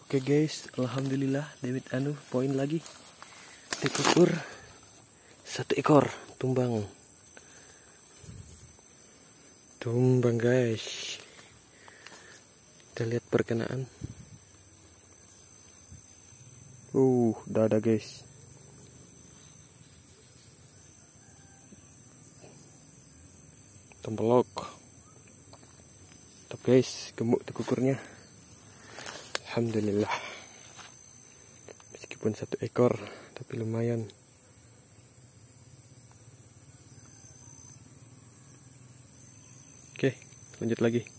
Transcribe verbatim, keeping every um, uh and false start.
Oke guys, alhamdulillah David anu poin lagi. Dikukur satu ekor tumbang. Tumbang guys. Kita lihat perkenaan. Uh, udah ada guys. Tempelok. Tapi guys, gemuk dikukurnya. Alhamdulillah. Meskipun satu ekor, tapi lumayan. Oke, lanjut lagi.